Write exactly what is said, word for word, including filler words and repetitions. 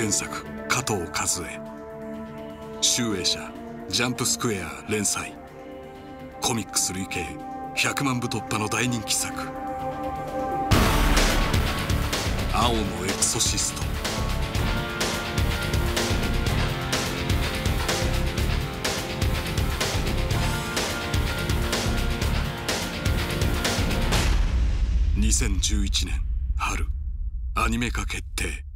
原作加藤和恵、集英社ジャンプスクエア連載、コミックス累計ひゃくまんぶ突破の大人気作「青のエクソシスト」。にせんじゅういちねん春アニメ化決定。